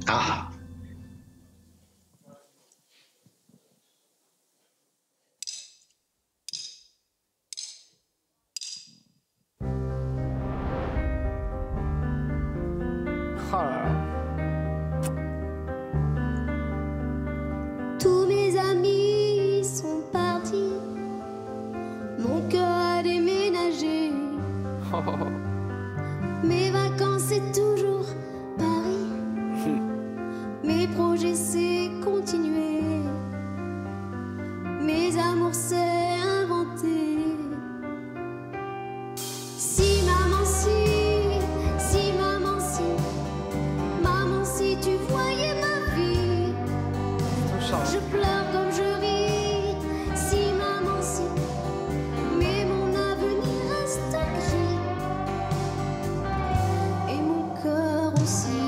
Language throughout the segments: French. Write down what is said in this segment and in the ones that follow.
Ah. Oh là là. Tous mes amis sont partis, mon cœur a déménagé. Oh. Mes vacances c'est toujours Paris, mes projets c'est continuer, mes amours c'est inventer. Si maman si maman si tu voyais ma vie, je pleure comme je ris. Si maman si, mais mon avenir reste gris et mon cœur aussi.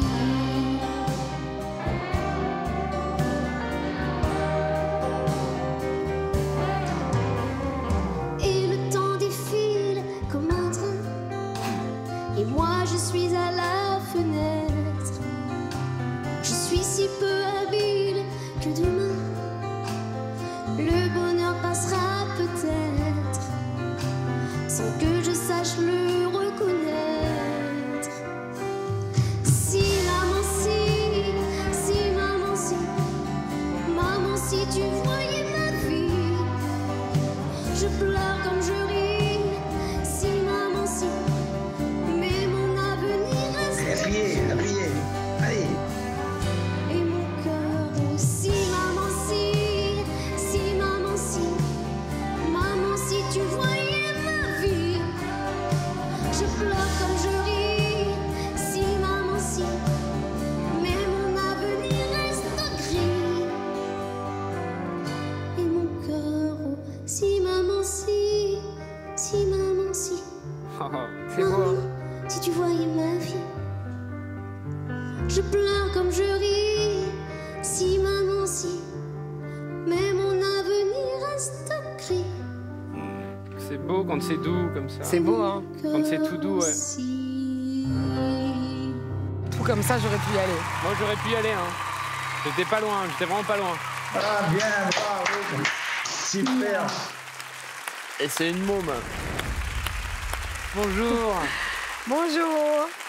Et le temps défile comme un train, et moi je suis à la fenêtre. Je suis si peu habile que demain le bonheur passera peut-être sans que je sache le reconnaître. Si maman si tu voyais ma vie, je pleure comme je ris. Si maman si, mais mon avenir reste. Appuyez, appuyez. Allez. Et mon cœur aussi, maman si tu voyais ma vie, je pleure comme je ris. Si maman si, mais mon avenir reste gris. Et mon cœur aussi, maman si maman si, Oh, c'est beau, hein. si tu voyais ma vie, je pleure comme je ris. Si maman si, mais mon avenir reste gris. C'est beau quand c'est doux comme ça. C'est beau, hein. Quand c'est tout doux, ouais. Aussi. Tout comme ça, j'aurais pu y aller. Moi, j'aurais pu y aller, hein. J'étais pas loin, j'étais vraiment pas loin. Ah, bien, bravo. Super. Et c'est une môme. Bonjour. Bonjour.